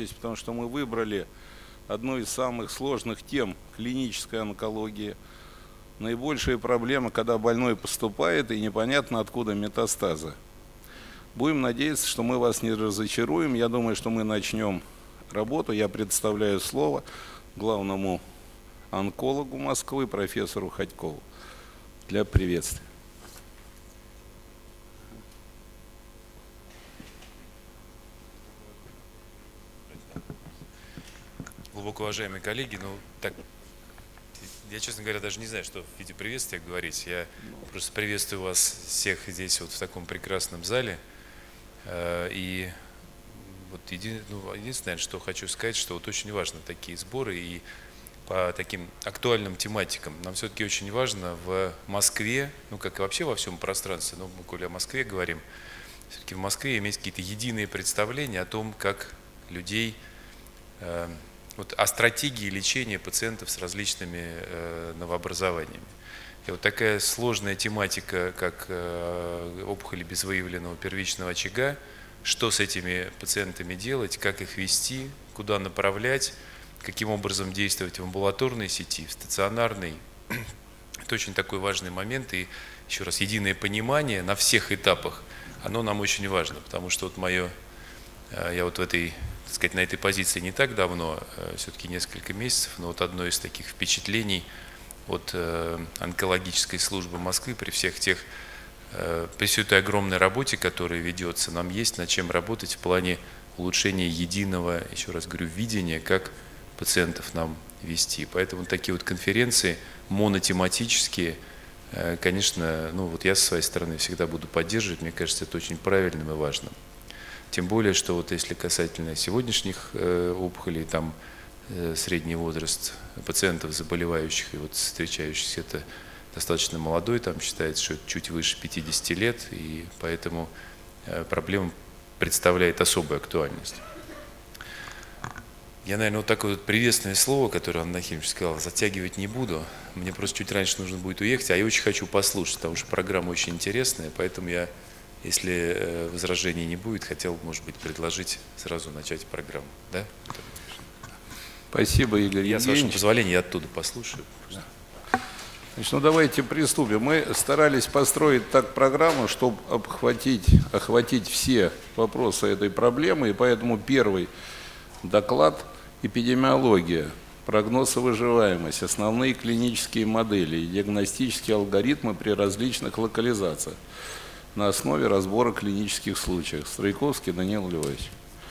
здесь, потому что мы выбрали одну из самых сложных тем клинической онкологии. Наибольшие проблемы, когда больной поступает и непонятно откуда метастазы. Будем надеяться, что мы вас не разочаруем. Я думаю, что мы начнем работу. Я предоставляю слово главному онкологу Москвы, профессору Ходькову, для приветствия. Глубоко уважаемые коллеги, я, честно говоря, даже не знаю, что в виде приветствия говорить. Я просто приветствую вас всех здесь, вот в таком прекрасном зале. И вот единственное, что хочу сказать, что вот очень важно такие сборы и по таким актуальным тематикам. Нам все-таки очень важно в Москве, как и вообще во всем пространстве, но мы, коли о Москве говорим, все-таки в Москве иметь какие-то единые представления о том, как людей, о стратегии лечения пациентов с различными новообразованиями. И вот такая сложная тематика, как опухоли без выявленного первичного очага, что с этими пациентами делать, как их вести, куда направлять, каким образом действовать в амбулаторной сети, в стационарной. Это очень такой важный момент. И еще раз, единое понимание на всех этапах, оно нам очень важно, потому что я вот в этой, так сказать, на этой позиции не так давно, все-таки несколько месяцев, но вот одно из таких впечатлений от онкологической службы Москвы при всей той огромной работе, которая ведется, нам есть над чем работать в плане улучшения единого, еще раз говорю, видения, как пациентов нам вести. Поэтому такие вот конференции монотематические, конечно, я со своей стороны всегда буду поддерживать, мне кажется, это очень правильным и важным. Тем более, что вот если касательно сегодняшних опухолей, там средний возраст пациентов, заболевающих и вот встречающихся, это достаточно молодой, там считается, что это чуть выше 50 лет, и поэтому проблема представляет особую актуальность. Я, наверное, вот такое вот приветственное слово, которое Анна Нахимович сказала, затягивать не буду. Мне просто чуть раньше нужно будет уехать, а я очень хочу послушать, потому что программа очень интересная, поэтому я, если возражений не будет, хотел, может быть, предложить сразу начать программу. Да? Спасибо, Игорь Евгеньевич. Я, с вашего позволения, я оттуда послушаю. Значит, давайте приступим. Мы старались построить так программу, чтобы охватить все вопросы этой проблемы, и поэтому первый доклад – эпидемиология, прогноз и выживаемость, основные клинические модели и диагностические алгоритмы при различных локализациях на основе разбора клинических случаев. Стройковский Даниил Львович.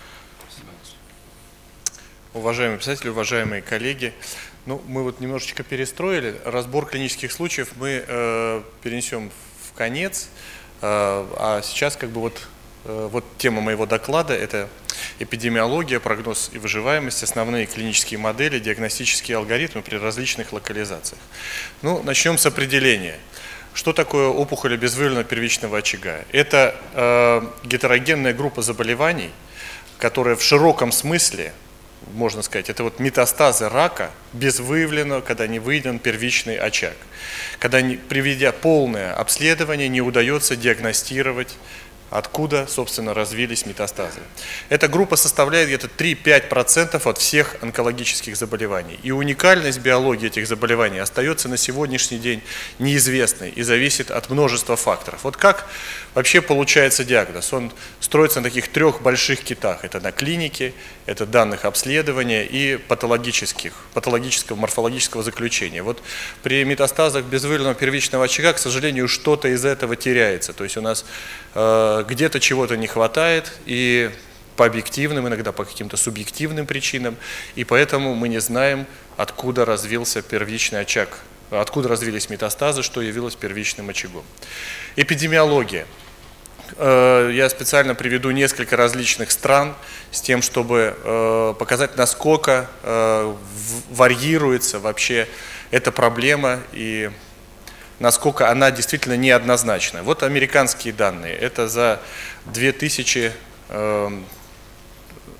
Уважаемые писатели, уважаемые коллеги, мы вот немножечко перестроили. Разбор клинических случаев мы перенесем в конец, а сейчас вот тема моего доклада – это эпидемиология, прогноз и выживаемость, основные клинические модели, диагностические алгоритмы при различных локализациях. Начнем с определения. Что такое опухоль без выявленного первичного очага? Это гетерогенная группа заболеваний, которая в широком смысле, можно сказать, это вот метастазы рака без выявленного, когда не выявлен первичный очаг. Когда, проведя полное обследование, не удается диагностировать, откуда, собственно, развились метастазы. Эта группа составляет где-то 3-5% от всех онкологических заболеваний. И уникальность биологии этих заболеваний остается на сегодняшний день неизвестной и зависит от множества факторов. Вот как вообще получается диагноз? Он строится на таких 3 больших китах. Это на клинике, это данных обследования и патологического морфологического заключения. Вот при метастазах без выявленного первичного очага, к сожалению, что-то из этого теряется. То есть у нас где-то чего-то не хватает, и по объективным, иногда по каким-то субъективным причинам, и поэтому мы не знаем, откуда развился первичный очаг, откуда развились метастазы, что явилось первичным очагом. Эпидемиология. Я специально приведу несколько различных стран с тем, чтобы показать, насколько варьируется вообще эта проблема и насколько она действительно неоднозначна. Вот американские данные. Это за 2000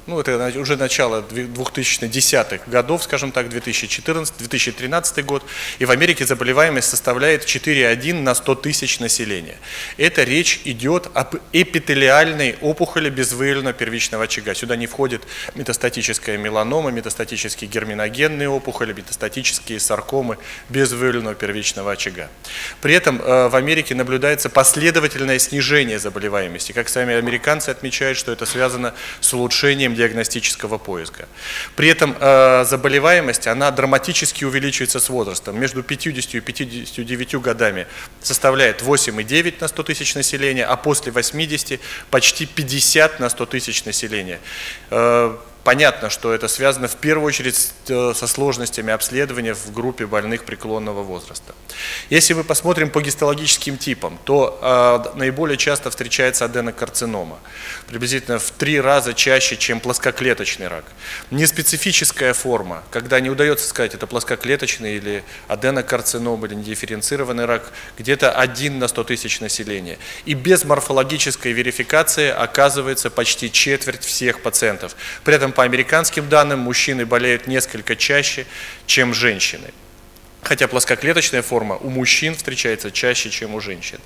ну это уже начало 2010-х годов, скажем так, 2014-2013 год, и в Америке заболеваемость составляет 4,1 на 100 тысяч населения. Это речь идет об эпителиальной опухоли безвыявленного первичного очага. Сюда не входит метастатическая меланома, метастатические герминогенные опухоли, метастатические саркомы безвыявленного первичного очага. При этом в Америке наблюдается последовательное снижение заболеваемости. Как сами американцы отмечают, что это связано с улучшением диагностического поиска. При этом заболеваемость, она драматически увеличивается с возрастом. Между 50 и 59 годами составляет 8,9 на 100 тысяч населения, а после 80 почти 50 на 100 тысяч населения. Понятно, что это связано в первую очередь со сложностями обследования в группе больных преклонного возраста. Если мы посмотрим по гистологическим типам, то наиболее часто встречается аденокарцинома, приблизительно в 3 раза чаще, чем плоскоклеточный рак. Неспецифическая форма, когда не удается сказать, это плоскоклеточный или аденокарцинома, или недифференцированный рак, где-то 1 на 100 тысяч населения. И без морфологической верификации оказывается почти четверть всех пациентов. При этом по американским данным, мужчины болеют несколько чаще, чем женщины. Хотя плоскоклеточная форма у мужчин встречается чаще, чем у женщин.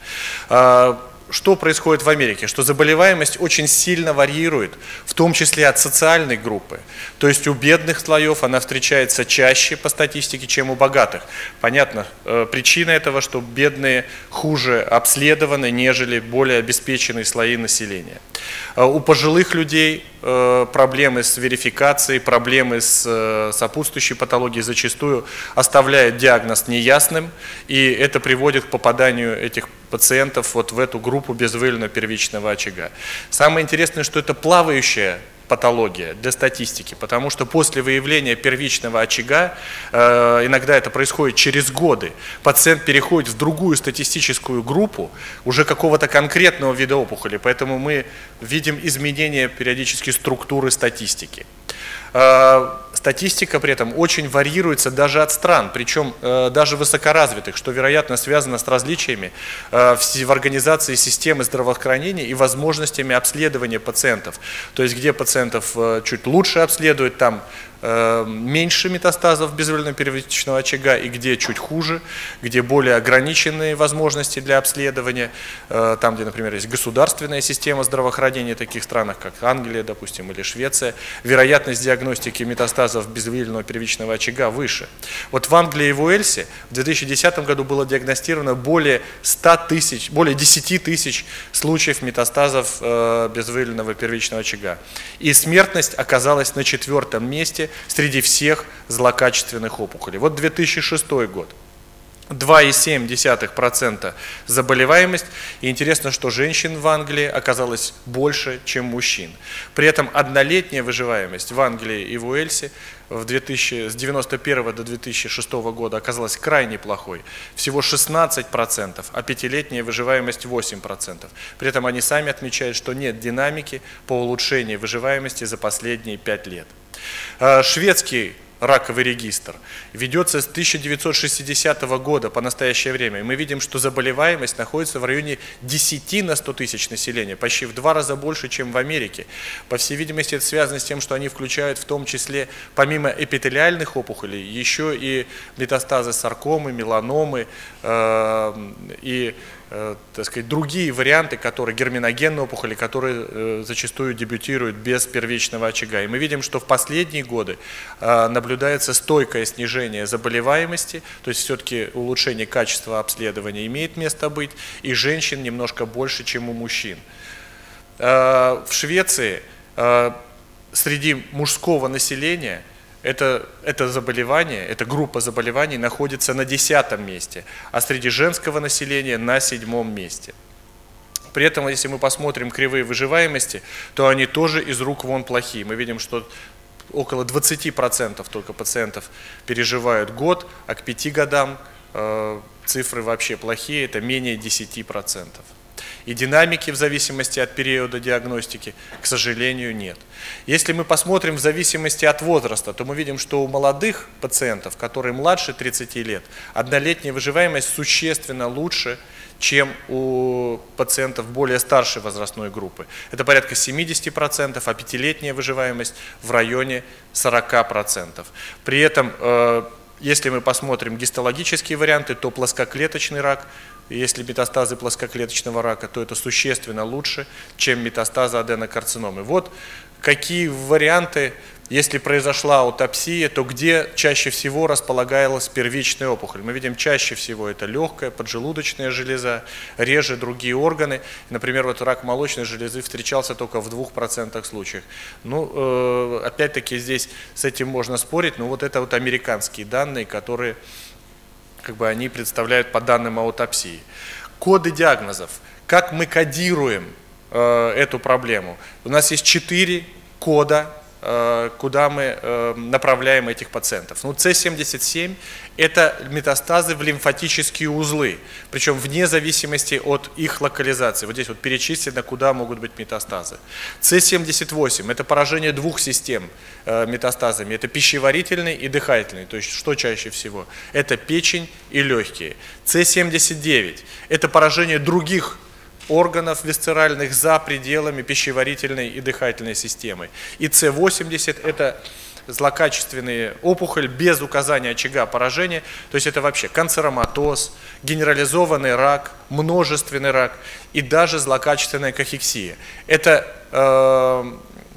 Что происходит в Америке? Что заболеваемость очень сильно варьирует, в том числе от социальной группы. То есть у бедных слоев она встречается чаще по статистике, чем у богатых. Понятно, причина этого, что бедные хуже обследованы, нежели более обеспеченные слои населения. У пожилых людей проблемы с верификацией, проблемы с сопутствующей патологией зачастую оставляют диагноз неясным, и это приводит к попаданию этих пациентов вот в эту группу безвыявленного первичного очага. Самое интересное, что это плавающая патология для статистики, потому что после выявления первичного очага, иногда это происходит через годы, пациент переходит в другую статистическую группу уже какого-то конкретного вида опухоли, поэтому мы видим изменения периодически структуры статистики. Статистика при этом очень варьируется даже от стран, причем даже высокоразвитых, что, вероятно, связано с различиями в организации системы здравоохранения и возможностями обследования пациентов. То есть, где пациентов чуть лучше обследуют, там меньше метастазов безвыявленного первичного очага, и где чуть хуже, где более ограниченные возможности для обследования, там, где, например, есть государственная система здравоохранения в таких странах, как Англия, допустим, или Швеция, вероятность диагностики метастазов безвыявленного первичного очага выше. Вот в Англии и в Уэльсе в 2010 году было диагностировано более 10 тысяч случаев метастазов безвыявленного первичного очага. И смертность оказалась на 4-м месте среди всех злокачественных опухолей. Вот 2006 год. 2,7% заболеваемость. И интересно, что женщин в Англии оказалось больше, чем мужчин. При этом однолетняя выживаемость в Англии и в Уэльсе с 1991 до 2006 года оказалась крайне плохой. Всего 16%, а 5-летняя выживаемость 8%. При этом они сами отмечают, что нет динамики по улучшению выживаемости за последние 5 лет. Шведский раковый регистр ведется с 1960 года по настоящее время. И мы видим, что заболеваемость находится в районе 10 на 100 тысяч населения, почти в 2 раза больше, чем в Америке. По всей видимости, это связано с тем, что они включают в том числе, помимо эпителиальных опухолей, еще и метастазы саркомы, меланомы и, так сказать, другие варианты, которые герминогенные опухоли, которые зачастую дебютируют без первичного очага. И мы видим, что в последние годы наблюдается стойкое снижение заболеваемости, то есть все-таки улучшение качества обследования имеет место быть, и женщин немножко больше, чем у мужчин. В Швеции среди мужского населения это заболевание, эта группа заболеваний находится на 10-м месте, а среди женского населения на 7-м месте. При этом, если мы посмотрим кривые выживаемости, то они тоже из рук вон плохие. Мы видим, что около 20% только пациентов переживают год, а к 5 годам цифры вообще плохие, это менее 10%. и динамики в зависимости от периода диагностики, к сожалению, нет. Если мы посмотрим в зависимости от возраста, то мы видим, что у молодых пациентов, которые младше 30 лет, однолетняя выживаемость существенно лучше, чем у пациентов более старшей возрастной группы. Это порядка 70%, а пятилетняя выживаемость в районе 40%. При этом, если мы посмотрим гистологические варианты, то плоскоклеточный рак, если метастазы плоскоклеточного рака, то это существенно лучше, чем метастазы аденокарциномы. Вот какие варианты, если произошла аутопсия, то где чаще всего располагалась первичная опухоль. Мы видим, чаще всего это легкая, поджелудочная железа, реже другие органы. Например, вот рак молочной железы встречался только в 2% случаев. Ну, опять-таки здесь с этим можно спорить, но вот это вот американские данные, которые они представляют по данным аутопсии. Коды диагнозов. Как мы кодируем эту проблему? У нас есть 4 кода, куда мы направляем этих пациентов. Ну, С77 – это метастазы в лимфатические узлы, причем вне зависимости от их локализации. Вот здесь вот перечислено, куда могут быть метастазы. С78 – это поражение 2 систем метастазами. Это пищеварительный и дыхательный. То есть, что чаще всего? Это печень и легкие. С79 – это поражение других органов висцеральных за пределами пищеварительной и дыхательной системы. И С80 – это злокачественные опухоль без указания очага поражения, то есть это вообще канцероматоз, генерализованный рак, множественный рак и даже злокачественная кахексия. Это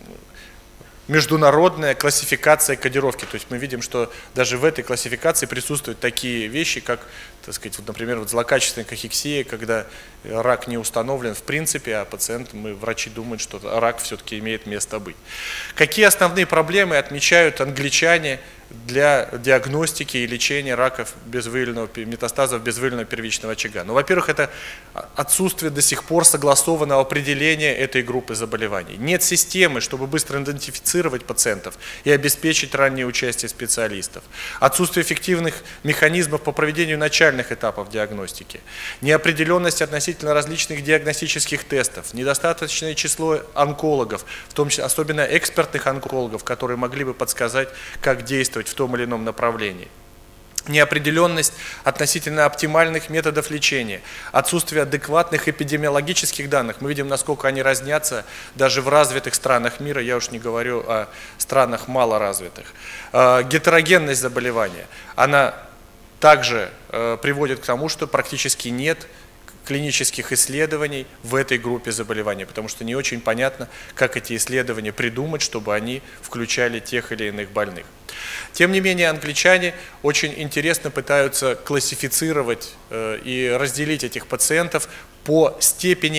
международная классификация кодировки. То есть мы видим, что даже в этой классификации присутствуют такие вещи, как, так сказать, вот, например, вот злокачественная кахексия, когда рак не установлен в принципе, а врачи думают, что рак все-таки имеет место быть. Какие основные проблемы отмечают англичане для диагностики и лечения раков метастазов без выявленного первичного очага? Ну, во-первых, это отсутствие до сих пор согласованного определения этой группы заболеваний. Нет системы, чтобы быстро идентифицировать пациентов и обеспечить раннее участие специалистов. Отсутствие эффективных механизмов по проведению начальных этапов диагностики. Неопределенность относительно различных диагностических тестов. Недостаточное число онкологов, в том числе особенно экспертных онкологов, которые могли бы подсказать, как действовать в том или ином направлении. Неопределенность относительно оптимальных методов лечения, отсутствие адекватных эпидемиологических данных. Мы видим, насколько они разнятся даже в развитых странах мира, я уж не говорю о странах малоразвитых. Гетерогенность заболевания, она также приводит к тому, что практически нет клинических исследований в этой группе заболеваний, потому что не очень понятно, как эти исследования придумать, чтобы они включали тех или иных больных. Тем не менее, англичане очень интересно пытаются классифицировать и разделить этих пациентов по степени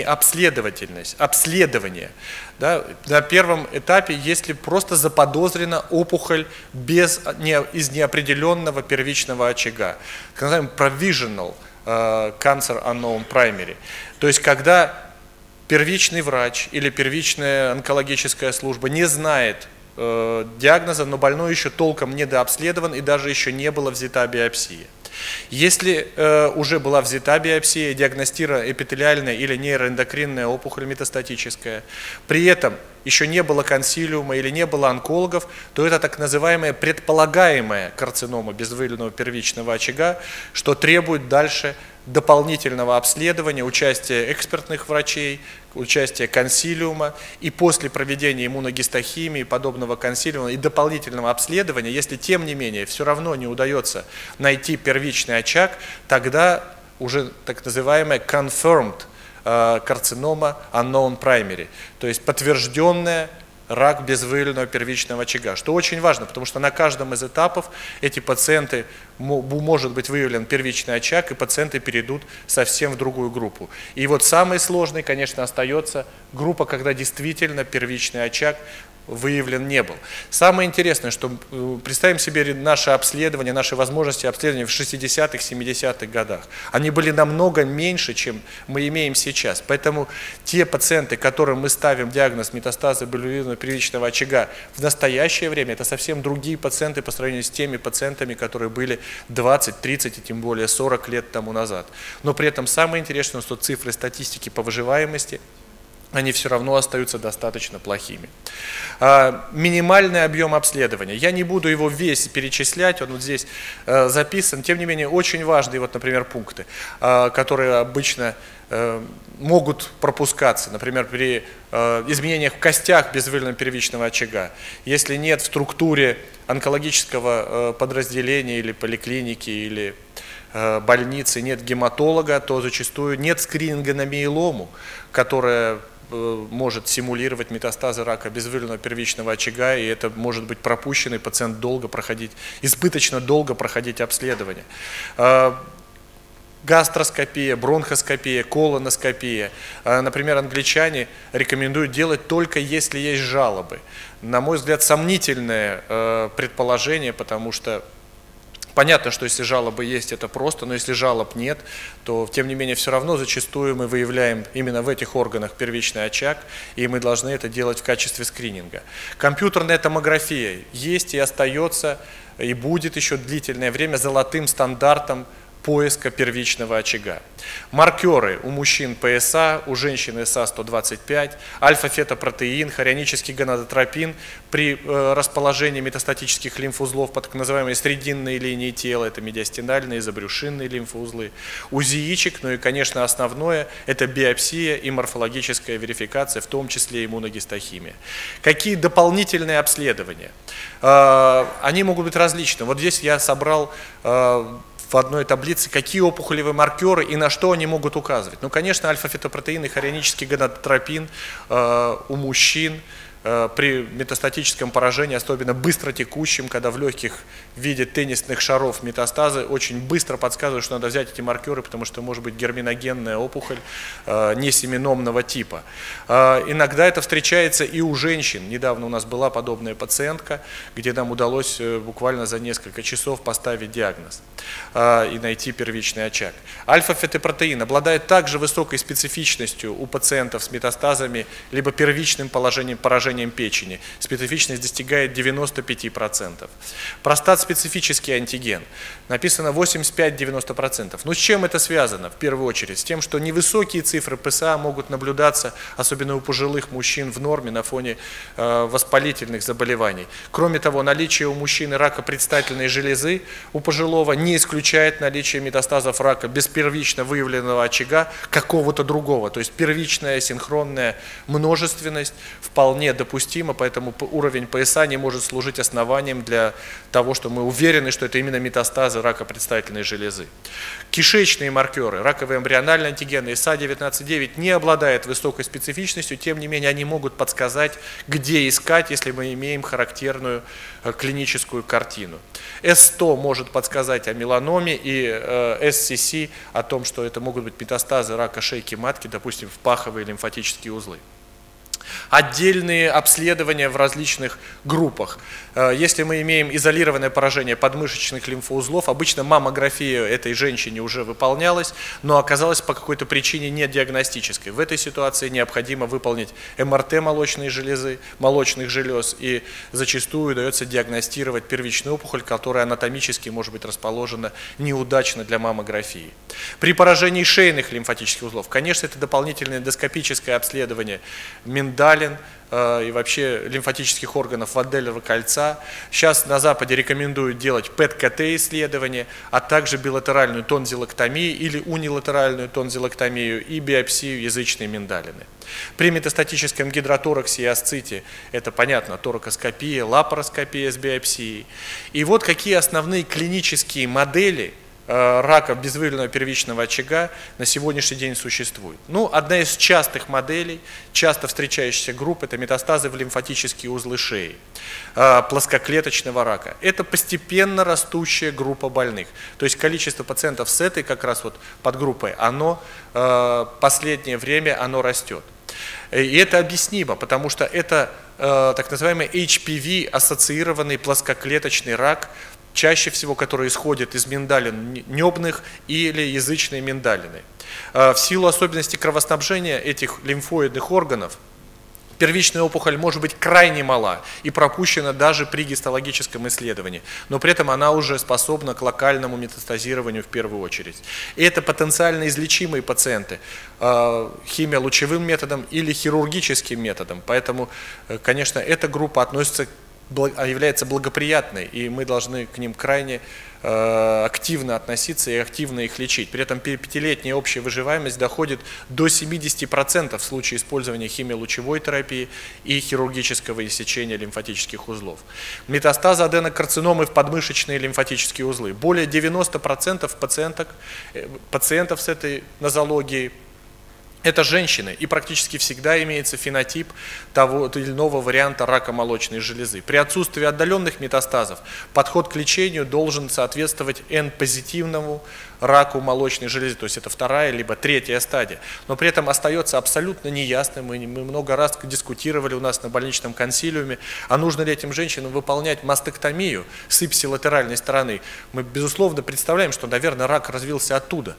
обследования. Да, на первом этапе, если просто заподозрена опухоль из неопределенного первичного очага, так называемый provisional cancer unknown primary. То есть, когда первичный врач или первичная онкологическая служба не знает диагноза, но больной еще толком не дообследован и даже еще не была взята биопсия. Если уже была взята биопсия, диагностирована эпителиальная или нейроэндокринная опухоль метастатическая, при этом еще не было консилиума или не было онкологов, то это так называемая предполагаемая карцинома без выявленного первичного очага, что требует дальше дополнительного обследования, участия экспертных врачей, участия консилиума, и после проведения иммуногистохимии, подобного консилиума и дополнительного обследования, если тем не менее все равно не удается найти первичный очаг, тогда уже так называемая confirmed карцинома unknown primary, то есть подтвержденная рак без выявленного первичного очага, что очень важно, потому что на каждом из этапов эти пациенты может быть выявлен первичный очаг, и пациенты перейдут совсем в другую группу. И вот самый сложный, конечно, остается группа, когда действительно первичный очаг выявлен не был. Самое интересное, что представим себе наши обследования, наши возможности обследования в 60-х, 70-х годах. Они были намного меньше, чем мы имеем сейчас. Поэтому те пациенты, которым мы ставим диагноз метастазы билирубинового первичного очага в настоящее время, это совсем другие пациенты по сравнению с теми пациентами, которые были 20, 30 и тем более 40 лет тому назад. Но при этом самое интересное, что цифры статистики по выживаемости, они все равно остаются достаточно плохими. Минимальный объем обследования. Я не буду его весь перечислять, он вот здесь записан. Тем не менее, очень важные, вот, например, пункты, которые обычно могут пропускаться. Например, при изменениях в костях безвыльного первичного очага. Если нет в структуре онкологического подразделения или поликлиники, или больницы, нет гематолога, то зачастую нет скрининга на миелому, которая может симулировать метастазы рака безвыльного первичного очага, и это может быть пропущено, и пациент избыточно долго проходить обследование. Гастроскопия, бронхоскопия, колоноскопия. Например, англичане рекомендуют делать только если есть жалобы. На мой взгляд, сомнительное предположение, потому что понятно, что если жалобы есть, это просто, но если жалоб нет, то, тем не менее, все равно зачастую мы выявляем именно в этих органах первичный очаг, и мы должны это делать в качестве скрининга. Компьютерная томография есть и остается, и будет еще длительное время золотым стандартом поиска первичного очага. Маркеры у мужчин ПСА, у женщин СА-125, альфа-фетопротеин, хорионический гонадотропин при расположении метастатических лимфоузлов по так называемой срединной линии тела, это медиастинальные, забрюшинные лимфоузлы, УЗИ яичек, ну и, конечно, основное – это биопсия и морфологическая верификация, в том числе иммуногистохимия. Какие дополнительные обследования? Они могут быть различны. Вот здесь я собрал в одной таблице, какие опухолевые маркеры и на что они могут указывать. Ну, конечно, альфа-фетопротеин и хорионический гонадотропин у мужчин при метастатическом поражении, особенно быстротекущем, когда в легких в виде теннисных шаров метастазы, очень быстро подсказывают, что надо взять эти маркеры, потому что может быть герминогенная опухоль несеменомного типа. Иногда это встречается и у женщин. Недавно у нас была подобная пациентка, где нам удалось буквально за несколько часов поставить диагноз и найти первичный очаг. Альфа-фетопротеин обладает также высокой специфичностью у пациентов с метастазами, либо первичным поражением печени. Специфичность достигает 95%. Простат-специфический антиген. Написано 85-90%. Но с чем это связано? В первую очередь с тем, что невысокие цифры ПСА могут наблюдаться, особенно у пожилых мужчин, в норме на фоне воспалительных заболеваний. Кроме того, наличие у мужчины рака предстательной железы у пожилого не исключает наличие метастазов рака без первично выявленного очага какого-то другого. То есть первичная синхронная множественность вполне допустимо, поэтому уровень ПСА не может служить основанием для того, что мы уверены, что это именно метастазы рака предстательной железы. Кишечные маркеры, раковые эмбриональные антигены СА-19-9 не обладают высокой специфичностью, тем не менее они могут подсказать, где искать, если мы имеем характерную клиническую картину. С100 может подсказать о меланоме, и ССС о том, что это могут быть метастазы рака шейки матки, допустим, в паховые лимфатические узлы. Отдельные обследования в различных группах. Если мы имеем изолированное поражение подмышечных лимфоузлов, обычно маммография этой женщине уже выполнялась, но оказалась по какой-то причине не диагностической. В этой ситуации необходимо выполнить МРТ молочной железы, молочных желез, и зачастую удается диагностировать первичную опухоль, которая анатомически может быть расположена неудачно для маммографии. При поражении шейных лимфатических узлов, конечно, это дополнительное эндоскопическое обследование миндалин и вообще лимфатических органов Ванделлера кольца. Сейчас на Западе рекомендуют делать ПЭТ-КТ-исследование, а также билатеральную тонзиллэктомию или унилатеральную тонзиллэктомию и биопсию язычной миндалины. При метастатическом гидротораксе и асците это, понятно, торакоскопия, лапароскопия с биопсией. И вот какие основные клинические модели рака безвыльного первичного очага на сегодняшний день существует. Ну, одна из частых моделей, часто встречающихся групп, это метастазы в лимфатические узлы шеи, плоскоклеточного рака. Это постепенно растущая группа больных. То есть количество пациентов с этой как раз вот подгруппой, оно последнее время оно растет. И это объяснимо, потому что это так называемый HPV-ассоциированный плоскоклеточный рак, чаще всего который исходит из миндалин небных или язычной миндалины. В силу особенностей кровоснабжения этих лимфоидных органов, первичная опухоль может быть крайне мала и пропущена даже при гистологическом исследовании, но при этом она уже способна к локальному метастазированию в первую очередь. И это потенциально излечимые пациенты химиолучевым методом или хирургическим методом, поэтому, конечно, эта группа является благоприятной, и мы должны к ним крайне активно относиться и активно их лечить. При этом пятилетняя общая выживаемость доходит до 70% в случае использования химиолучевой терапии и хирургического иссечения лимфатических узлов. Метастазы аденокарциномы в подмышечные лимфатические узлы. Более 90% пациентов с этой нозологией это женщины, и практически всегда имеется фенотип того или иного варианта рака молочной железы. При отсутствии отдаленных метастазов подход к лечению должен соответствовать N-позитивному раку молочной железы, то есть это вторая либо третья стадия. Но при этом остается абсолютно неясным, мы много раз дискутировали у нас на больничном консилиуме, а нужно ли этим женщинам выполнять мастектомию с ипсилатеральной стороны. Мы, безусловно, представляем, что, наверное, рак развился оттуда.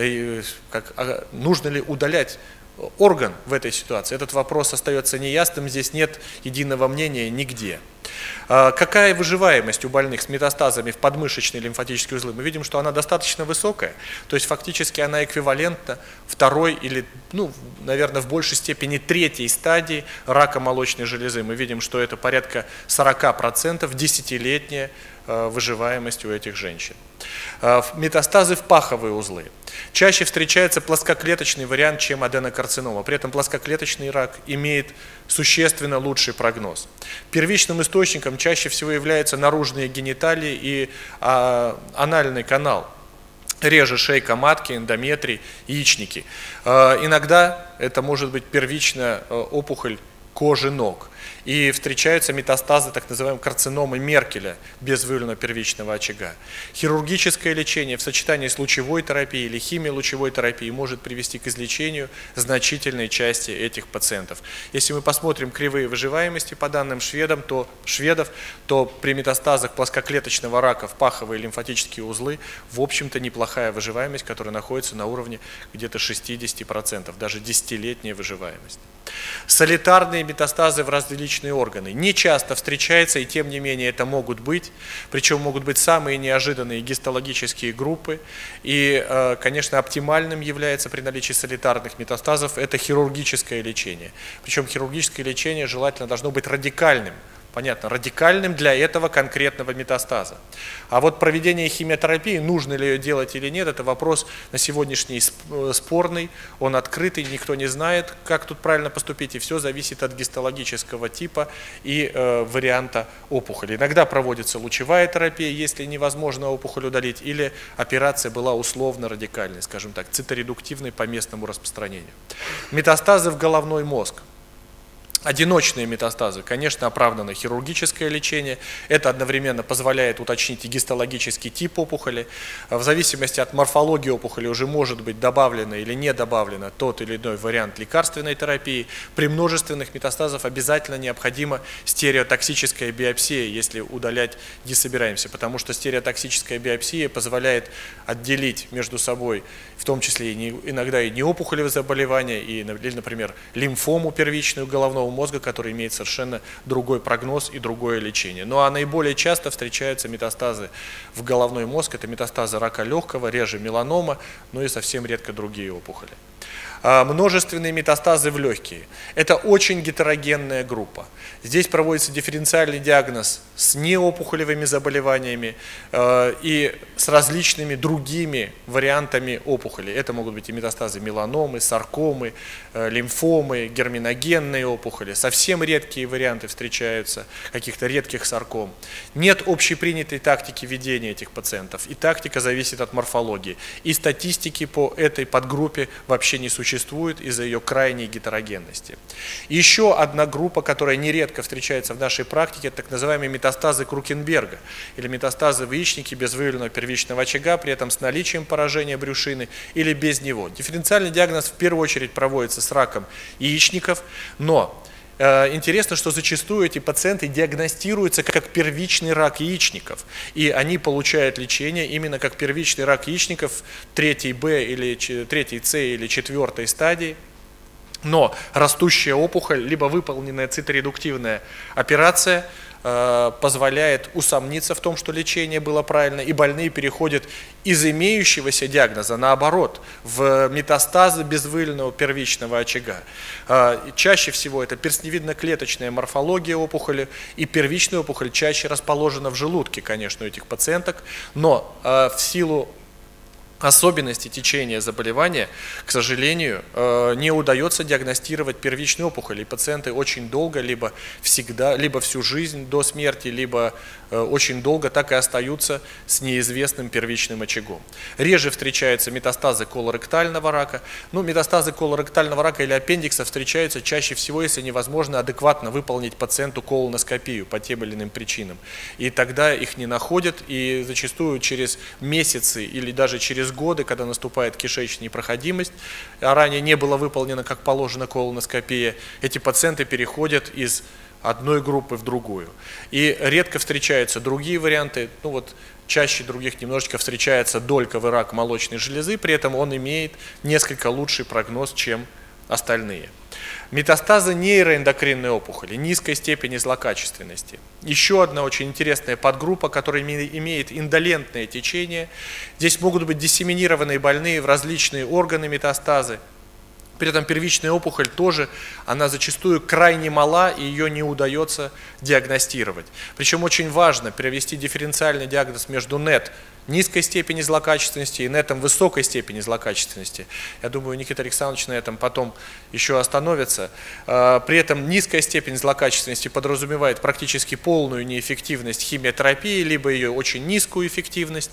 Нужно ли удалять орган в этой ситуации? Этот вопрос остается неясным, здесь нет единого мнения нигде. Какая выживаемость у больных с метастазами в подмышечные лимфатические узлы? Мы видим, что она достаточно высокая, то есть фактически она эквивалентна второй или, наверное, в большей степени третьей стадии рака молочной железы. Мы видим, что это порядка 40%, десятилетняя выживаемость у этих женщин. Метастазы в паховые узлы. Чаще встречается плоскоклеточный вариант, чем аденокарцинома. При этом плоскоклеточный рак имеет существенно лучший прогноз. Первичным источником чаще всего являются наружные гениталии и анальный канал. Реже шейка матки, эндометрий, яичники. Иногда это может быть первичная опухоль кожи ног. И встречаются метастазы так называемой карциномы Меркеля без выявленного первичного очага. Хирургическое лечение в сочетании с лучевой терапией или химиолучевой терапией может привести к излечению значительной части этих пациентов. Если мы посмотрим кривые выживаемости по данным шведов, то при метастазах плоскоклеточного рака в паховые лимфатические узлы в общем-то неплохая выживаемость, которая находится на уровне где-то 60%, даже 10-летняя выживаемость. Солитарные метастазы в различные органы не часто встречаются, и тем не менее это могут быть, причем могут быть самые неожиданные гистологические группы. И, конечно, оптимальным является при наличии солитарных метастазов это хирургическое лечение. Причем хирургическое лечение желательно должно быть радикальным. Понятно, радикальным для этого конкретного метастаза. А вот проведение химиотерапии, нужно ли ее делать или нет, это вопрос на сегодняшний спорный, он открытый, никто не знает, как тут правильно поступить, и все зависит от гистологического типа и варианта опухоли. Иногда проводится лучевая терапия, если невозможно опухоль удалить, или операция была условно радикальной, скажем так, циторедуктивной по местному распространению. Метастазы в головной мозг. Одиночные метастазы, конечно, оправдано хирургическое лечение. Это одновременно позволяет уточнить и гистологический тип опухоли. В зависимости от морфологии опухоли уже может быть добавлено или не добавлено тот или иной вариант лекарственной терапии. При множественных метастазах обязательно необходима стереотоксическая биопсия, если удалять не собираемся, потому что стереотоксическая биопсия позволяет отделить между собой, в том числе иногда и неопухолевые заболевания, или, например, лимфому первичную головного мозга, который имеет совершенно другой прогноз и другое лечение. Ну а наиболее часто встречаются метастазы в головной мозг, это метастазы рака легкого, реже меланома, но и совсем редко другие опухоли. Множественные метастазы в легкие. Это очень гетерогенная группа. Здесь проводится дифференциальный диагноз с неопухолевыми заболеваниями и с различными другими вариантами опухоли. Это могут быть и метастазы меланомы, саркомы, лимфомы, герминогенные опухоли. Совсем редкие варианты встречаются, каких-то редких сарком. Нет общепринятой тактики ведения этих пациентов. И тактика зависит от морфологии. И статистики по этой подгруппе вообще вообще не существует из-за ее крайней гетерогенности. Еще одна группа, которая нередко встречается в нашей практике, это так называемые метастазы Крукенберга, или метастазы в яичнике без выявленного первичного очага, при этом с наличием поражения брюшины или без него. Дифференциальный диагноз в первую очередь проводится с раком яичников, но интересно, что зачастую эти пациенты диагностируются как первичный рак яичников, и они получают лечение именно как первичный рак яичников 3Б или 3С или 4 стадии. Но растущая опухоль, либо выполненная циторедуктивная операция позволяет усомниться в том, что лечение было правильно, и больные переходят из имеющегося диагноза, наоборот, в метастазы без выявленного первичного очага. Чаще всего это перстневидно-клеточная морфология опухоли, и первичная опухоль чаще расположена в желудке, конечно, у этих пациенток, но в силу особенности течения заболевания, к сожалению, не удается диагностировать первичную опухоль, и пациенты очень долго, либо всегда, либо всю жизнь до смерти, либо очень долго так и остаются с неизвестным первичным очагом. Реже встречаются метастазы колоректального рака. Ну, метастазы колоректального рака или аппендикса встречаются чаще всего, если невозможно адекватно выполнить пациенту колоноскопию по тем или иным причинам. И тогда их не находят, и зачастую через месяцы или даже через годы, когда наступает кишечная непроходимость, а ранее не было выполнено как положено колоноскопия, эти пациенты переходят из одной группы в другую. И редко встречаются другие варианты, ну вот чаще других немножечко встречается дольковый рак молочной железы, при этом он имеет несколько лучший прогноз, чем остальные. Метастазы нейроэндокринной опухоли, низкой степени злокачественности. Еще одна очень интересная подгруппа, которая имеет индолентное течение. Здесь могут быть диссеминированные больные в различные органы метастазы. При этом первичная опухоль тоже, она зачастую крайне мала, и ее не удается диагностировать. Причем очень важно провести дифференциальный диагноз между НЭТ низкой степени злокачественности и НЭТом высокой степени злокачественности. Я думаю, Никита Александрович на этом потом еще остановится. При этом низкая степень злокачественности подразумевает практически полную неэффективность химиотерапии, либо ее очень низкую эффективность,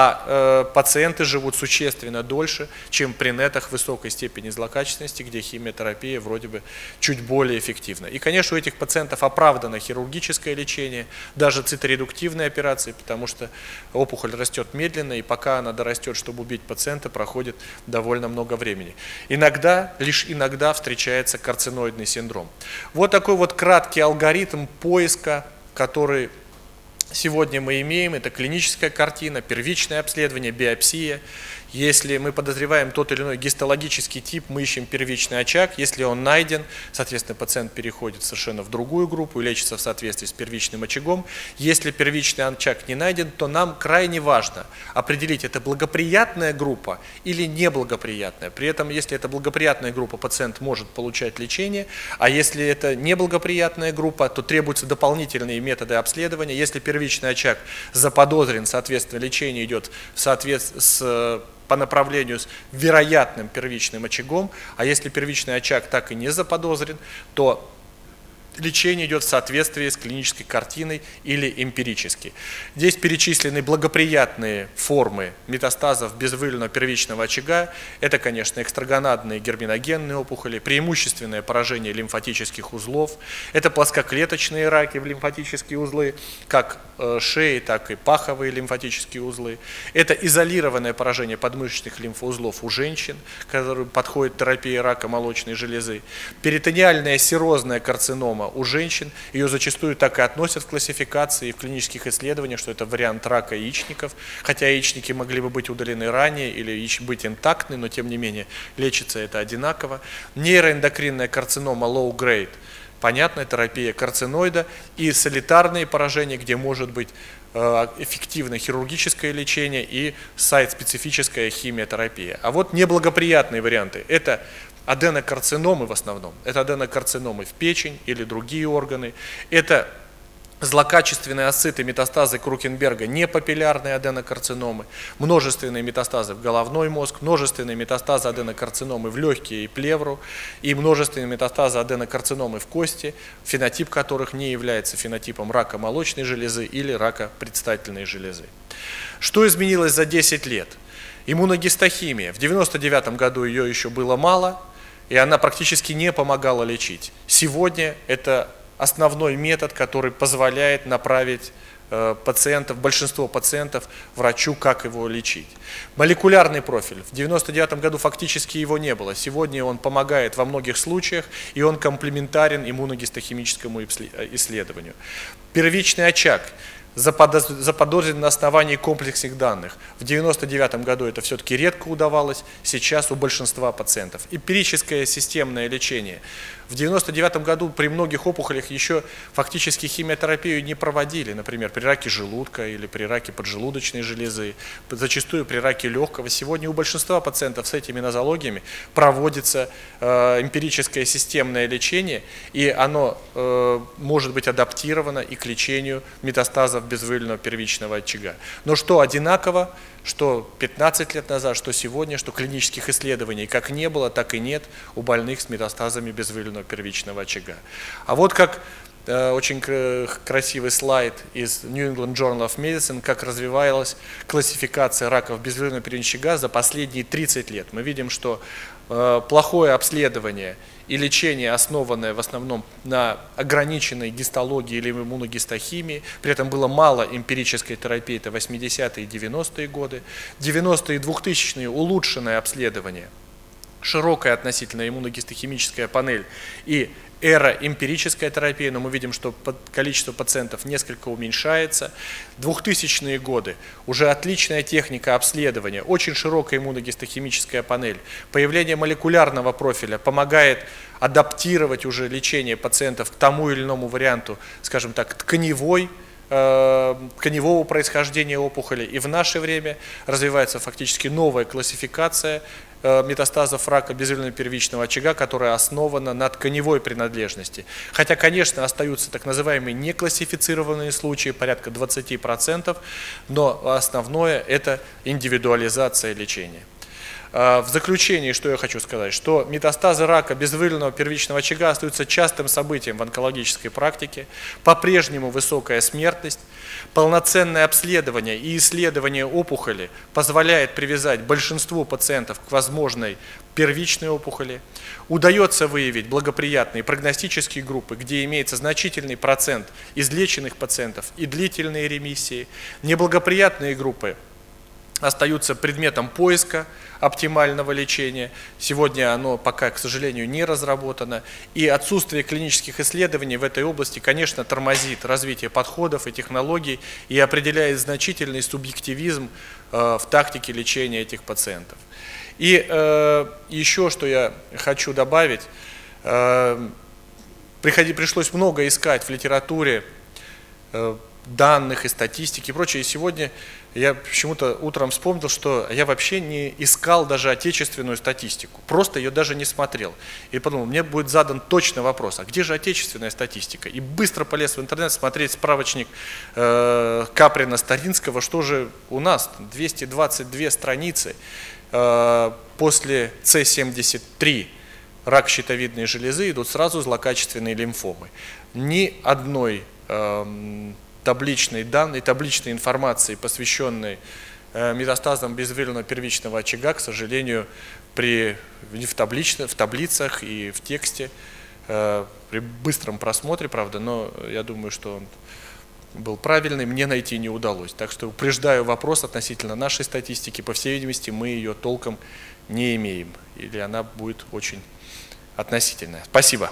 а пациенты живут существенно дольше, чем при НЭТах высокой степени злокачественности, где химиотерапия вроде бы чуть более эффективна. И, конечно, у этих пациентов оправдано хирургическое лечение, даже циторедуктивные операции, потому что опухоль растет медленно, и пока она дорастет, чтобы убить пациента, проходит довольно много времени. Иногда, лишь иногда встречается карциноидный синдром. Вот такой вот краткий алгоритм поиска, который сегодня мы имеем. Это клиническая картина, первичное обследование, биопсия. Если мы подозреваем тот или иной гистологический тип, мы ищем первичный очаг. Если он найден, соответственно, пациент переходит совершенно в другую группу и лечится в соответствии с первичным очагом. Если первичный очаг не найден, то нам крайне важно определить, это благоприятная группа или неблагоприятная. При этом, если это благоприятная группа, пациент может получать лечение, а если это неблагоприятная группа, то требуются дополнительные методы обследования. Если первичный очаг заподозрен, соответственно, лечение идет в соответствии по направлению с вероятным первичным очагом, а если первичный очаг так и не заподозрен, то лечение идет в соответствии с клинической картиной или эмпирически. Здесь перечислены благоприятные формы метастазов без выявленного первичного очага. Это, конечно, экстрагонадные герминогенные опухоли, преимущественное поражение лимфатических узлов. Это плоскоклеточные раки в лимфатические узлы, как шеи, так и паховые лимфатические узлы. Это изолированное поражение подмышечных лимфоузлов у женщин, к которым подходит терапия рака молочной железы. Перитониальная серозная карцинома у женщин, ее зачастую так и относят в классификации и в клинических исследованиях, что это вариант рака яичников, хотя яичники могли бы быть удалены ранее или быть интактны, но тем не менее лечится это одинаково. Нейроэндокринная карцинома low grade, понятная терапия карциноида, и солитарные поражения, где может быть эффективное хирургическое лечение и сайт-специфическая химиотерапия. А вот неблагоприятные варианты – это аденокарциномы в основном. Это аденокарциномы в печень или другие органы. Это злокачественные асциты, метастазы Крукенберга, непапиллярные аденокарциномы, множественные метастазы в головной мозг, множественные метастазы аденокарциномы в легкие и плевру, и множественные метастазы аденокарциномы в кости, фенотип которых не является фенотипом рака молочной железы или рака предстательной железы. Что изменилось за 10 лет? Иммуногистохимия. В 1999 году ее еще было мало, и она практически не помогала лечить. Сегодня это основной метод, который позволяет направить пациентов, большинство пациентов врачу, как его лечить. Молекулярный профиль. В 1999 году фактически его не было. Сегодня он помогает во многих случаях, и он комплементарен иммуногистохимическому исследованию. Первичный очаг. Заподозрен на основании комплексных данных. В 1999 году это все-таки редко удавалось, сейчас у большинства пациентов. Эмпирическое системное лечение. В 1999 году при многих опухолях еще фактически химиотерапию не проводили, например, при раке желудка или при раке поджелудочной железы, зачастую при раке легкого. Сегодня у большинства пациентов с этими нозологиями проводится эмпирическое системное лечение, и оно может быть адаптировано и к лечению метастазов безвыявленного первичного очага. Но что одинаково, что 15 лет назад, что сегодня, что клинических исследований как не было, так и нет у больных с метастазами безвыявленного первичного очага. А вот как очень красивый слайд из New England Journal of Medicine, как развивалась классификация раков безвыявленного первичного очага за последние 30 лет. Мы видим, что плохое обследование и лечение, основанное в основном на ограниченной гистологии или иммуногистохимии, при этом было мало эмпирической терапии, это 80-е и 90-е годы, 90-е и 2000-е улучшенное обследование, широкая относительно иммуногистохимическая панель и эра эмпирическая терапия, но мы видим, что количество пациентов несколько уменьшается. 2000-е годы уже отличная техника обследования, очень широкая иммуногистохимическая панель. Появление молекулярного профиля помогает адаптировать уже лечение пациентов к тому или иному варианту, скажем так, тканевого происхождения опухоли. И в наше время развивается фактически новая классификация метастазов рака безвыявленного первичного очага, которая основана на тканевой принадлежности. Хотя, конечно, остаются так называемые неклассифицированные случаи, порядка 20%, но основное – это индивидуализация лечения. В заключение, что я хочу сказать, что метастазы рака безвыявленного первичного очага остаются частым событием в онкологической практике, по-прежнему высокая смертность, полноценное обследование и исследование опухоли позволяет привязать большинству пациентов к возможной первичной опухоли, удается выявить благоприятные прогностические группы, где имеется значительный процент излеченных пациентов и длительные ремиссии, неблагоприятные группы остаются предметом поиска оптимального лечения. Сегодня оно пока, к сожалению, не разработано. И отсутствие клинических исследований в этой области, конечно, тормозит развитие подходов и технологий и определяет значительный субъективизм в тактике лечения этих пациентов. И еще, что я хочу добавить, пришлось много искать в литературе данных и статистики и прочее. И сегодня я почему-то утром вспомнил, что я вообще не искал даже отечественную статистику, просто ее даже не смотрел. И подумал, мне будет задан точно вопрос, а где же отечественная статистика? И быстро полез в интернет смотреть справочник Каприна-Старинского, что же у нас, 222 страницы после С73, рак щитовидной железы, идут сразу злокачественные лимфомы. Ни одной табличной информации, посвященной метастазам безвыявленного первичного очага, к сожалению, в таблицах и в тексте, при быстром просмотре, правда, но я думаю, что он был правильный, мне найти не удалось. Так что упреждаю вопрос относительно нашей статистики. По всей видимости, мы ее толком не имеем, или она будет очень относительная. Спасибо.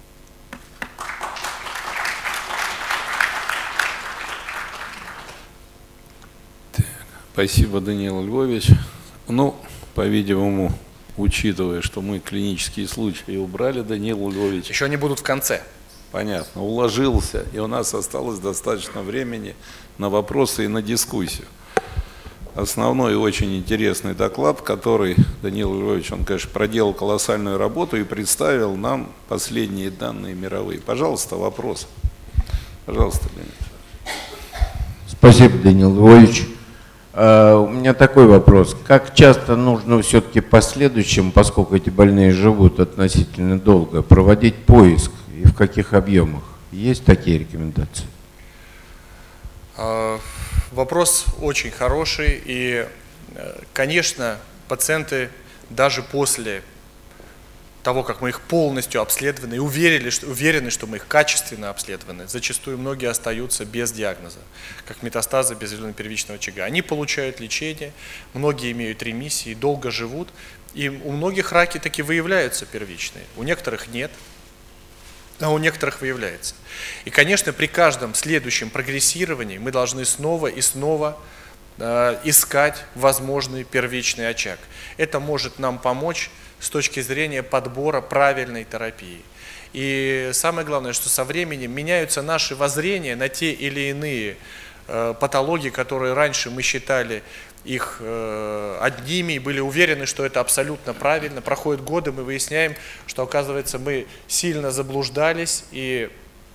Спасибо, Даниил Львович. Ну, по-видимому, учитывая, что мы клинические случаи убрали, Даниил Львович... Еще они будут в конце. Понятно, уложился, и у нас осталось достаточно времени на вопросы и на дискуссию. Основной очень интересный доклад, который Даниил Львович, он, конечно, проделал колоссальную работу и представил нам последние данные мировые. Пожалуйста, вопрос. Пожалуйста, Даниил. Спасибо, Даниил Львович. У меня такой вопрос. Как часто нужно все-таки последующим, поскольку эти больные живут относительно долго, проводить поиск и в каких объемах? Есть такие рекомендации? Вопрос очень хороший, и Конечно, пациенты даже после того, как мы их полностью обследованы и уверены, что мы их качественно обследованы, зачастую многие остаются без диагноза, как метастазы безвыльно-первичного очага. Они получают лечение, многие имеют ремиссии, долго живут, и у многих раки таки выявляются первичные, у некоторых нет, а у некоторых выявляется. И, конечно, при каждом следующем прогрессировании мы должны снова и снова искать возможный первичный очаг. Это может нам помочь с точки зрения подбора правильной терапии. И самое главное, что со временем меняются наши воззрения на те или иные патологии, которые раньше мы считали их одними и были уверены, что это абсолютно правильно. Проходят годы, мы выясняем, что, оказывается, мы сильно заблуждались, и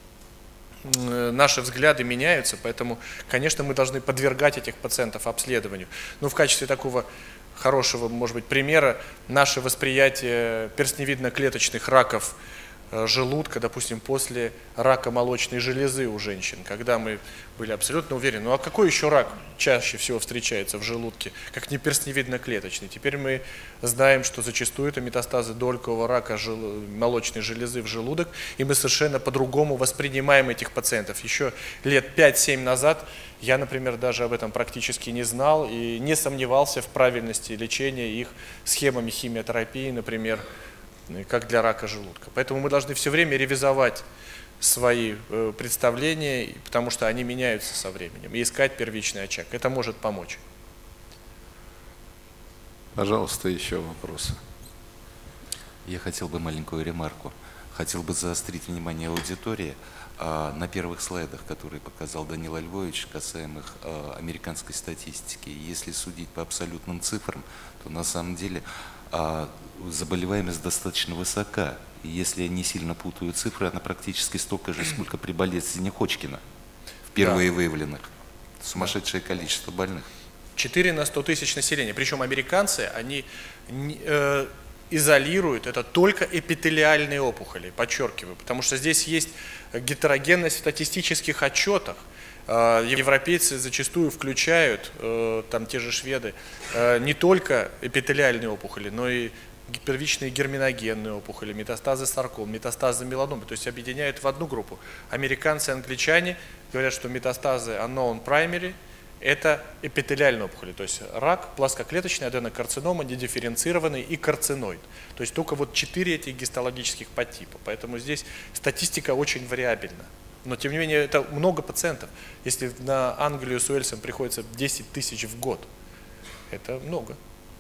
наши взгляды меняются, поэтому, конечно, мы должны подвергать этих пациентов обследованию. Но в качестве такого хорошего, может быть, примера, наше восприятие перстневидно-клеточных раков желудка, допустим, после рака молочной железы у женщин, когда мы были абсолютно уверены, ну а какой еще рак чаще всего встречается в желудке, как не перстневидно-клеточный? Теперь мы знаем, что зачастую это метастазы долькового рака молочной железы в желудок, и мы совершенно по-другому воспринимаем этих пациентов. Еще лет 5-7 назад я, например, даже об этом практически не знал и не сомневался в правильности лечения их схемами химиотерапии, например, как для рака желудка. Поэтому мы должны все время ревизовать свои представления, потому что они меняются со временем, и искать первичный очаг. Это может помочь. Пожалуйста, еще вопросы. Я хотел бы маленькую ремарку. Хотел бы заострить внимание аудитории на первых слайдах, которые показал Данил Львович, касаемых американской статистики. Если судить по абсолютным цифрам, то на самом деле заболеваемость достаточно высока. И если я не сильно путаю цифры, она практически столько же, сколько при болезни Ходжкина, впервые выявленных. Сумасшедшее количество больных. 4 на 100 тысяч населения. Причем американцы, они изолируют это только эпителиальные опухоли, подчеркиваю, потому что здесь есть гетерогенность в статистических отчетах. Европейцы зачастую включают, там те же шведы, не только эпителиальные опухоли, но и первичные герминогенные опухоли, метастазы сарком, метастазы меланомы, то есть объединяют в одну группу. Американцы и англичане говорят, что метастазы unknown primary – это эпителиальные опухоли, то есть рак, плоскоклеточный, аденокарцинома, недифференцированный и карциноид. То есть только вот 4 этих гистологических подтипа, поэтому здесь статистика очень вариабельна. Но, тем не менее, это много пациентов. Если на Англию с Уэльсом приходится 10 тысяч в год, это много.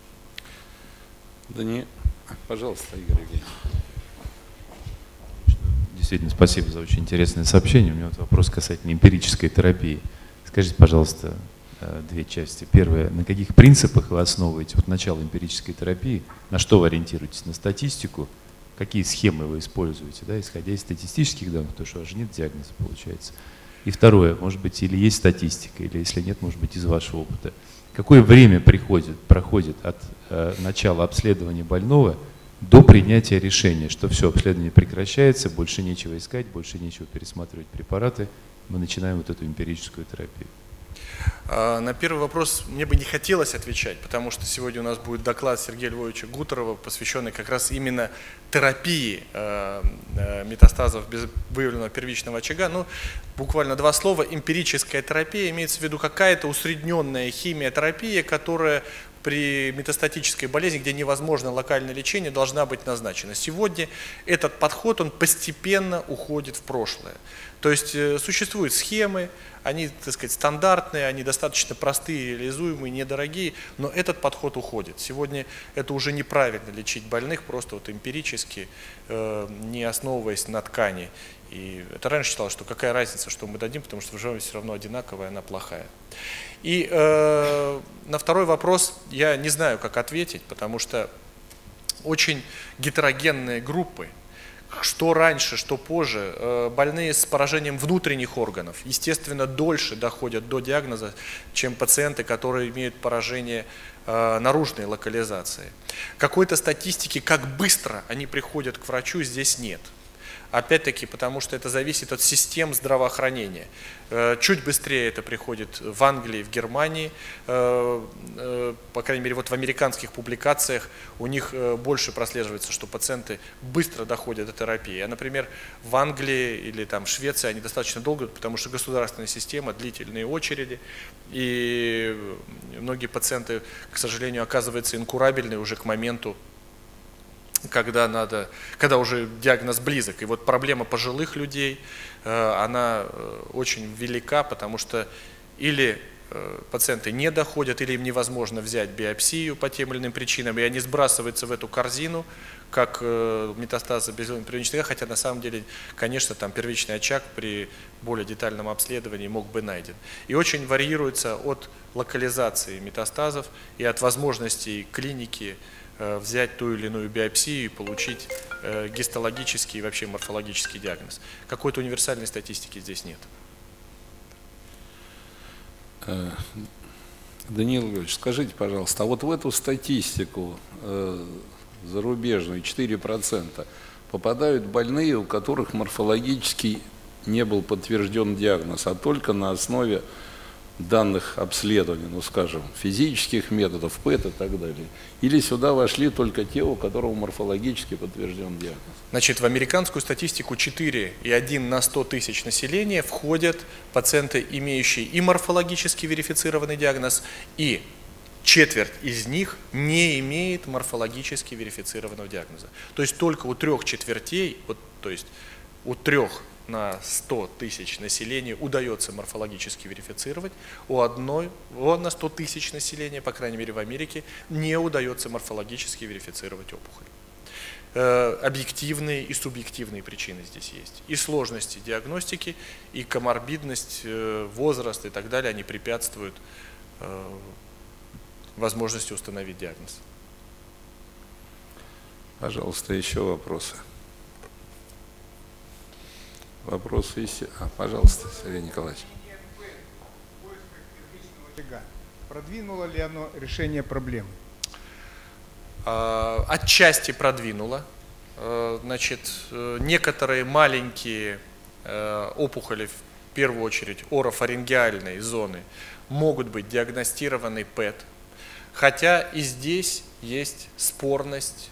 Да не, пожалуйста, Игорь Евгеньевич. Действительно, спасибо за очень интересное сообщение. У меня вот вопрос касательно эмпирической терапии. Скажите, пожалуйста, 2 части. Первое, на каких принципах вы основываете вот начало эмпирической терапии? На что вы ориентируетесь? На статистику? Какие схемы вы используете, да, исходя из статистических данных, потому что у вас же нет диагноза, получается. И второе, может быть, или есть статистика, или если нет, может быть, из вашего опыта. Какое время проходит от начала обследования больного до принятия решения, что все, обследование прекращается, больше нечего искать, больше нечего пересматривать препараты, мы начинаем вот эту эмпирическую терапию? На первый вопрос мне бы не хотелось отвечать, потому что сегодня у нас будет доклад Сергея Львовича Гутерова, посвященный как раз именно терапии метастазов без выявленного первичного очага. Ну, буквально 2 слова. Эмпирическая терапия имеется в виду какая-то усредненная химиотерапия, которая при метастатической болезни, где невозможно локальное лечение, должна быть назначена. Сегодня этот подход, он постепенно уходит в прошлое. То есть существуют схемы, они, так сказать, стандартные, они достаточно простые, реализуемые, недорогие, но этот подход уходит. Сегодня это уже неправильно лечить больных, просто вот эмпирически, не основываясь на ткани. И это раньше считалось, что какая разница, что мы дадим, потому что выживаемость все равно одинаковая, она плохая. И на второй вопрос я не знаю, как ответить, потому что очень гетерогенные группы. Что раньше, что позже, больные с поражением внутренних органов, естественно, дольше доходят до диагноза, чем пациенты, которые имеют поражение наружной локализации. Какой-то статистики, как быстро они приходят к врачу, здесь нет. Опять-таки, потому что это зависит от систем здравоохранения. Чуть быстрее это приходит в Англии, в Германии. По крайней мере, вот в американских публикациях у них больше прослеживается, что пациенты быстро доходят до терапии. А, например, в Англии или там в Швеции они достаточно долго, потому что государственная система, длительные очереди. И многие пациенты, к сожалению, оказываются инкурабельны уже к моменту, когда уже диагноз близок. И вот проблема пожилых людей, она очень велика, потому что или пациенты не доходят, или им невозможно взять биопсию по тем или иным причинам, и они сбрасываются в эту корзину, как метастазы безвылочной первичной, хотя на самом деле, конечно, там первичный очаг при более детальном обследовании мог быть найден. И очень варьируется от локализации метастазов и от возможностей клиники взять ту или иную биопсию и получить гистологический и вообще морфологический диагноз. Какой-то универсальной статистики здесь нет. Даниил Григорьевич, скажите, пожалуйста, а вот в эту статистику зарубежную 4% попадают больные, у которых морфологически не был подтвержден диагноз, а только на основе данных обследований, ну скажем, физических методов, ПЭТ и так далее. Или сюда вошли только те, у которых морфологически подтвержден диагноз? Значит, в американскую статистику 4,1 на 100 тысяч населения входят пациенты, имеющие и морфологически верифицированный диагноз, и четверть из них не имеет морфологически верифицированного диагноза. То есть только у 3/4, вот, то есть у 3 на 100 тысяч населения удается морфологически верифицировать, у одной на 100 тысяч населения, по крайней мере в Америке, не удается морфологически верифицировать опухоль. Объективные и субъективные причины здесь есть. И сложности диагностики, и коморбидность, возраст и так далее, они препятствуют возможности установить диагноз. Пожалуйста, еще вопросы. Вопросы есть? Пожалуйста, Сергей Николаевич. Продвинуло ли оно решение проблемы? Отчасти продвинуло. Значит, некоторые маленькие опухоли, в первую очередь орофарингеальной зоны, могут быть диагностированы ПЭТ. Хотя и здесь есть спорность,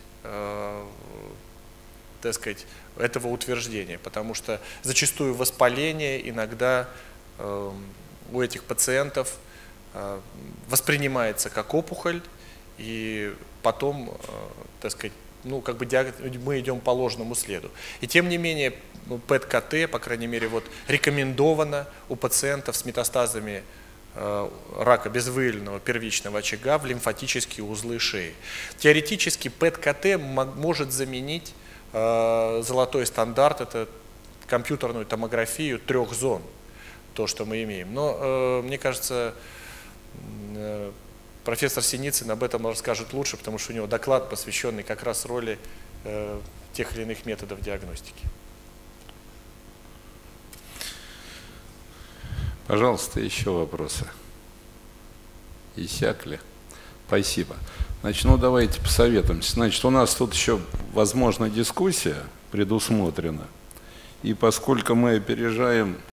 так сказать, этого утверждения, потому что зачастую воспаление иногда у этих пациентов воспринимается как опухоль, и потом, так сказать, ну, как бы мы идем по ложному следу. И тем не менее, ПЭТ-КТ, по крайней мере, вот, рекомендовано у пациентов с метастазами рака безвыявленного первичного очага в лимфатические узлы шеи. Теоретически ПЭТ-КТ может заменить золотой стандарт, это компьютерную томографию 3 зон, то, что мы имеем. Но мне кажется, профессор Синицын об этом расскажет лучше, потому что у него доклад, посвященный как раз роли тех или иных методов диагностики. Пожалуйста, еще вопросы. Иссякли? Спасибо. Значит, ну давайте посоветуемся. Значит, у нас тут еще, возможно, дискуссия предусмотрена. И поскольку мы опережаем